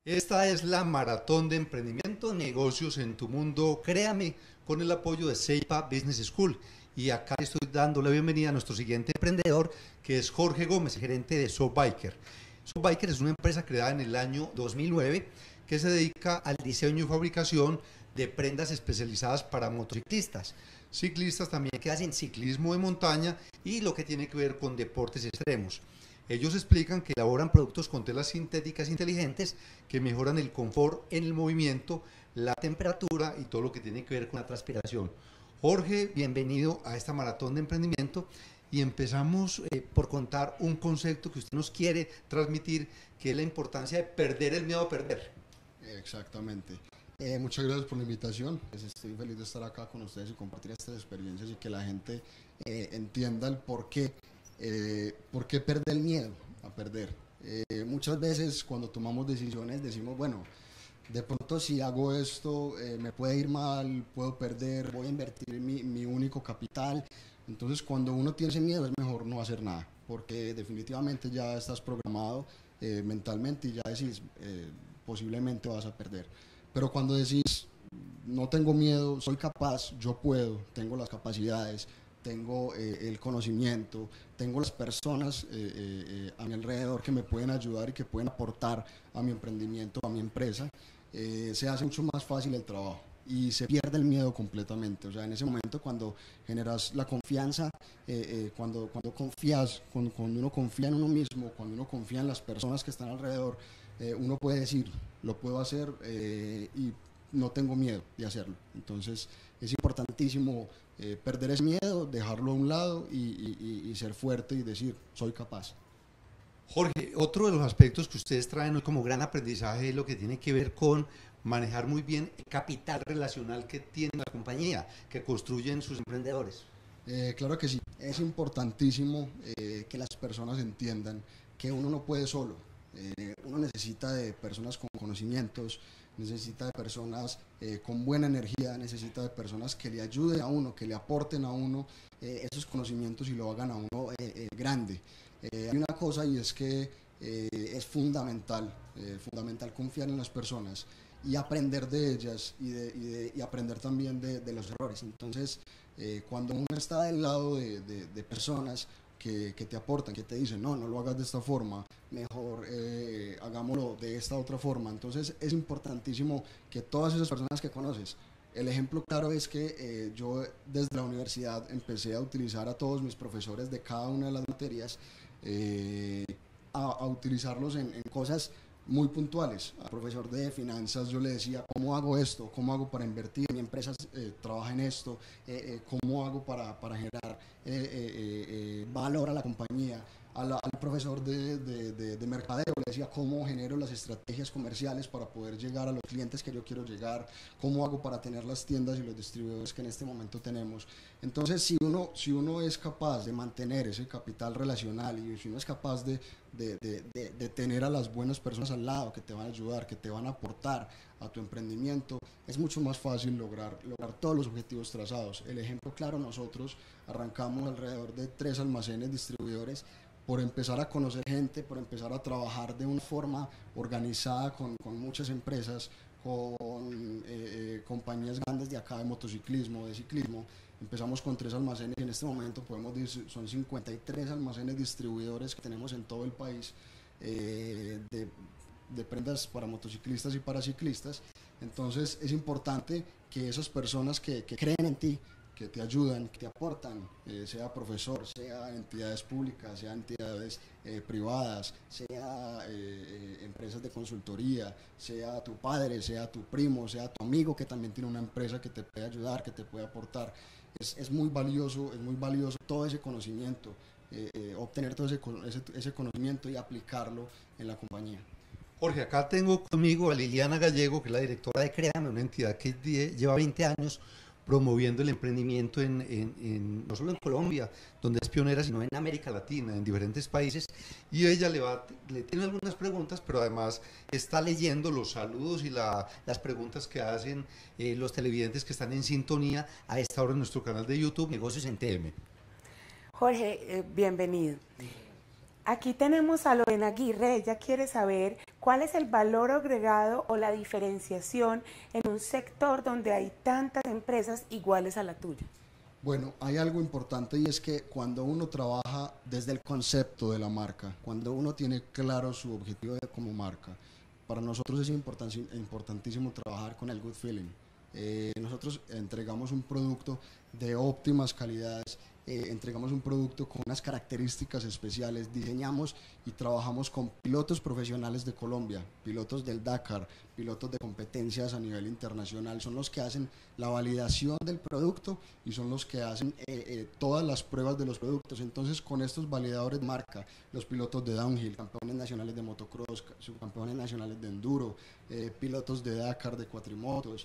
Esta es la Maratón de Emprendimiento, Negocios en tu Mundo, créame, con el apoyo de Seipa Business School. Y acá estoy dando la bienvenida a nuestro siguiente emprendedor, que es Jorge Gómez, gerente de SoftBiker. SoftBiker es una empresa creada en el año 2009 que se dedica al diseño y fabricación de prendas especializadas para motociclistas, ciclistas también que hacen ciclismo de montaña y lo que tiene que ver con deportes extremos. Ellos explican que elaboran productos con telas sintéticas inteligentes que mejoran el confort en el movimiento, la temperatura y todo lo que tiene que ver con la transpiración. Jorge, bienvenido a esta maratón de emprendimiento y empezamos por contar un concepto que usted nos quiere transmitir, que es la importancia de perder el miedo a perder. Exactamente. Muchas gracias por la invitación. Estoy feliz de estar acá con ustedes y compartir estas experiencias y que la gente entienda el por qué perder el miedo a perder. Muchas veces cuando tomamos decisiones decimos, bueno, de pronto si hago esto me puede ir mal, puedo perder, voy a invertir mi único capital. Entonces cuando uno tiene ese miedo es mejor no hacer nada, porque definitivamente ya estás programado mentalmente y ya decís posiblemente vas a perder. Pero cuando decís no tengo miedo, soy capaz, yo puedo, tengo las capacidades, tengo el conocimiento, tengo las personas a mi alrededor que me pueden ayudar y que pueden aportar a mi emprendimiento, a mi empresa, se hace mucho más fácil el trabajo y se pierde el miedo completamente. O sea, en ese momento cuando generas la confianza, cuando confías, cuando uno confía en uno mismo, cuando uno confía en las personas que están alrededor, uno puede decir, lo puedo hacer y no tengo miedo de hacerlo. Entonces es importantísimo perder ese miedo, dejarlo a un lado y ser fuerte y decir, soy capaz. Jorge, otro de los aspectos que ustedes traen hoy como gran aprendizaje es lo que tiene que ver con manejar muy bien el capital relacional que tiene la compañía, que construyen sus emprendedores. Claro que sí, es importantísimo que las personas entiendan que uno no puede solo. Uno necesita de personas con conocimientos, necesita de personas con buena energía, necesita de personas que le ayuden a uno, que le aporten a uno esos conocimientos y lo hagan a uno grande. Hay una cosa y es que es fundamental confiar en las personas y aprender de ellas y aprender también de los errores. Entonces, cuando uno está del lado de personas que te aportan, que te dicen, no lo hagas de esta forma, mejor hagámoslo de esta otra forma. Entonces es importantísimo que todas esas personas que conoces, el ejemplo claro es que yo desde la universidad empecé a utilizar a todos mis profesores de cada una de las materias, a utilizarlos en cosas muy puntuales. Al profesor de finanzas yo le decía, ¿cómo hago esto? ¿Cómo hago para invertir? Mi empresa trabaja en esto. ¿Cómo hago para generar valor a la compañía? Al profesor de mercadeo le decía, ¿cómo genero las estrategias comerciales para poder llegar a los clientes que yo quiero llegar? ¿Cómo hago para tener las tiendas y los distribuidores que en este momento tenemos? Entonces, si uno es capaz de mantener ese capital relacional y si uno es capaz de tener a las buenas personas al lado que te van a ayudar, que te van a aportar a tu emprendimiento, es mucho más fácil lograr todos los objetivos trazados. El ejemplo claro, nosotros arrancamos alrededor de 3 almacenes distribuidores por empezar a conocer gente, por empezar a trabajar de una forma organizada con muchas empresas, con compañías grandes de acá de motociclismo, de ciclismo. Empezamos con 3 almacenes y en este momento podemos decir son 53 almacenes distribuidores que tenemos en todo el país de prendas para motociclistas y para ciclistas. Entonces es importante que esas personas que creen en ti, que te ayudan, que te aportan, sea profesor, sea entidades públicas, sea entidades privadas, sea empresas de consultoría, sea tu padre, sea tu primo, sea tu amigo que también tiene una empresa que te puede ayudar, que te puede aportar. Es muy valioso todo ese conocimiento, obtener todo ese conocimiento y aplicarlo en la compañía. Jorge, acá tengo conmigo a Liliana Gallego, que es la directora de Créame, una entidad que lleva 20 años promoviendo el emprendimiento no solo en Colombia, donde es pionera, sino en América Latina, en diferentes países, y ella le tiene algunas preguntas, pero además está leyendo los saludos y las preguntas que hacen los televidentes que están en sintonía a esta hora en nuestro canal de YouTube, Negocios en TM. Jorge, bienvenido. Aquí tenemos a Lorena Aguirre, ella quiere saber ¿Cuál es el valor agregado o la diferenciación en un sector donde hay tantas empresas iguales a la tuya? Bueno, hay algo importante y es que cuando uno trabaja desde el concepto de la marca, cuando uno tiene claro su objetivo como marca, para nosotros es importantísimo trabajar con el good feeling. Nosotros entregamos un producto de óptimas calidades, entregamos un producto con unas características especiales, diseñamos y trabajamos con pilotos profesionales de Colombia, pilotos del Dakar, pilotos de competencias a nivel internacional, son los que hacen la validación del producto y son los que hacen todas las pruebas de los productos. Entonces, con estos validadores de marca, los pilotos de downhill, campeones nacionales de motocross, subcampeones nacionales de enduro, pilotos de Dakar, de cuatrimotos,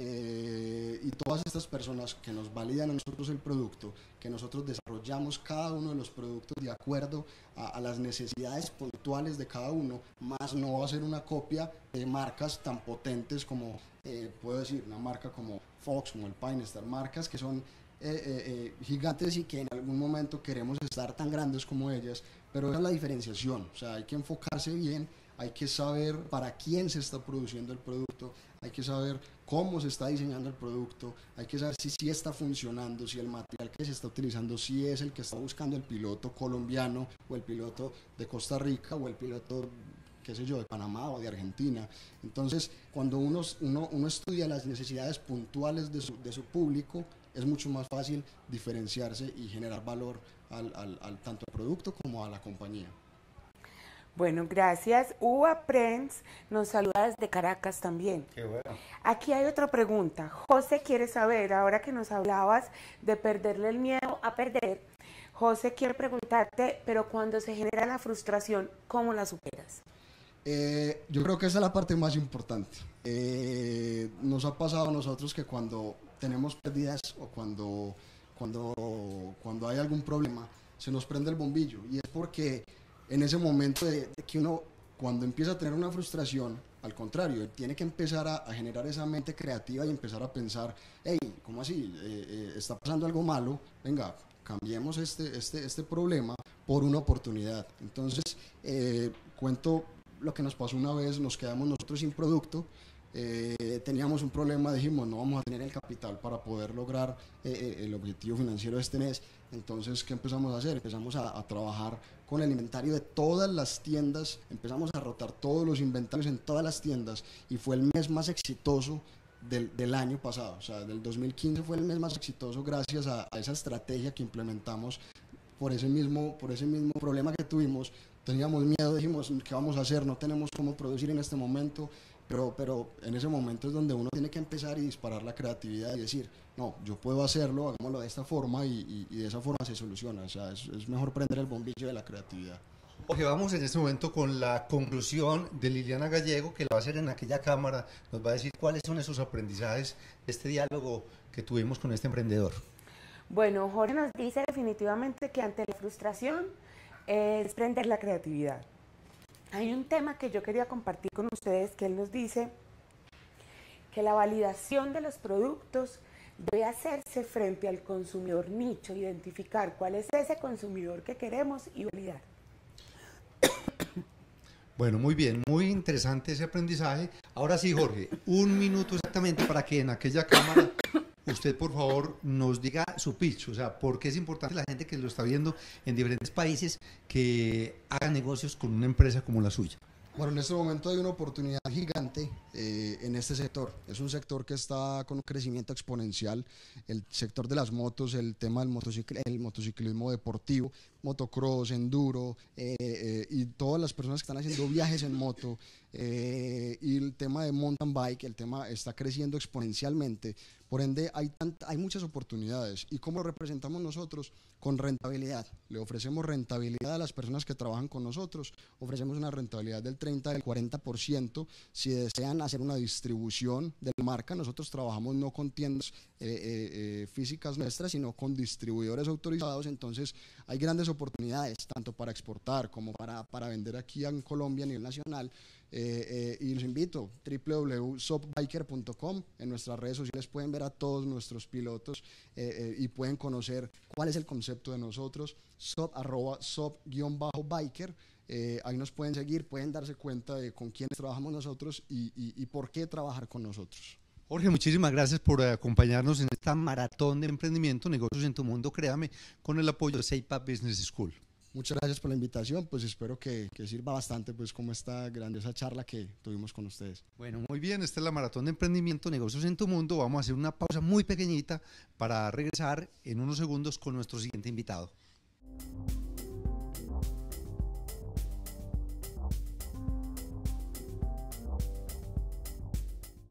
y todas estas personas que nos validan a nosotros el producto, que nosotros desarrollamos cada uno de los productos de acuerdo a las necesidades puntuales de cada uno, más no va a ser una copia de marcas tan potentes como, puedo decir, una marca como Fox, como el Pinestar, marcas que son gigantes y que en algún momento queremos estar tan grandes como ellas, pero esa es la diferenciación, o sea, hay que enfocarse bien, hay que saber para quién se está produciendo el producto, hay que saber cómo se está diseñando el producto, hay que saber si sí está funcionando, si el material que se está utilizando sí es el que está buscando el piloto colombiano o el piloto de Costa Rica o el piloto, qué sé yo, de Panamá o de Argentina. Entonces, cuando uno estudia las necesidades puntuales de su público, es mucho más fácil diferenciarse y generar valor tanto al producto como a la compañía. Bueno, gracias. Uva Prenz nos saluda desde Caracas también. Qué bueno. Aquí hay otra pregunta. José quiere saber, ahora que nos hablabas de perderle el miedo a perder, José quiere preguntarte, pero cuando se genera la frustración, ¿cómo la superas? Yo creo que esa es la parte más importante. Nos ha pasado a nosotros que cuando tenemos pérdidas o cuando hay algún problema, se nos prende el bombillo, y es porque en ese momento de que uno, cuando empieza a tener una frustración, al contrario, tiene que empezar a generar esa mente creativa y empezar a pensar, hey, ¿cómo así? Está pasando algo malo, venga, cambiemos este problema por una oportunidad. Entonces, cuento lo que nos pasó una vez, nos quedamos nosotros sin producto, teníamos un problema, dijimos no vamos a tener el capital para poder lograr el objetivo financiero de este mes. Entonces, ¿qué empezamos a hacer? Empezamos a trabajar con el inventario de todas las tiendas, empezamos a rotar todos los inventarios en todas las tiendas, y fue el mes más exitoso del año pasado, o sea, del 2015 fue el mes más exitoso gracias a esa estrategia que implementamos por ese mismo problema que tuvimos. Teníamos miedo, dijimos, ¿qué vamos a hacer? No tenemos cómo producir en este momento, pero en ese momento es donde uno tiene que empezar y disparar la creatividad y decir, no, yo puedo hacerlo, hagámoslo de esta forma, y de esa forma se soluciona. O sea, es mejor prender el bombillo de la creatividad. Ok, vamos en este momento con la conclusión de Liliana Gallego, que la va a hacer en aquella cámara, nos va a decir cuáles son esos aprendizajes de este diálogo que tuvimos con este emprendedor. Bueno, Jorge nos dice definitivamente que ante la frustración es prender la creatividad. Hay un tema que yo quería compartir con ustedes, que él nos dice que la validación de los productos debe hacerse frente al consumidor nicho, identificar cuál es ese consumidor que queremos y validar. Bueno, muy bien, muy interesante ese aprendizaje. Ahora sí, Jorge, un minuto exactamente para que en aquella cámara usted, por favor, nos diga su pitch, o sea, por qué es importante la gente que lo está viendo en diferentes países que haga negocios con una empresa como la suya. Bueno, en este momento hay una oportunidad gigante en este sector. Es un sector que está con un crecimiento exponencial. El sector de las motos, el tema del motociclismo deportivo, motocross, enduro, y todas las personas que están haciendo viajes en moto, y el tema de mountain bike, el tema está creciendo exponencialmente. Por ende, hay muchas oportunidades. ¿Y cómo lo representamos nosotros? Con rentabilidad. Le ofrecemos rentabilidad a las personas que trabajan con nosotros. Ofrecemos una rentabilidad del 30, del 40%. Si desean hacer una distribución de la marca, nosotros trabajamos no con tiendas físicas nuestras, sino con distribuidores autorizados. Entonces, hay grandes oportunidades, tanto para exportar como para vender aquí en Colombia a nivel nacional. Y los invito, www.sopbiker.com. En nuestras redes sociales pueden ver a todos nuestros pilotos y pueden conocer cuál es el concepto de nosotros, @sop_biker. Ahí nos pueden seguir, pueden darse cuenta de con quiénes trabajamos nosotros y por qué trabajar con nosotros. Jorge, muchísimas gracias por acompañarnos en esta maratón de emprendimiento, negocios en tu mundo, créame, con el apoyo de Seipa Business School. Muchas gracias por la invitación, pues espero que sirva bastante pues como esta grandiosa charla que tuvimos con ustedes. Bueno, muy bien, esta es la maratón de emprendimiento, negocios en tu mundo. Vamos a hacer una pausa muy pequeñita para regresar en unos segundos con nuestro siguiente invitado.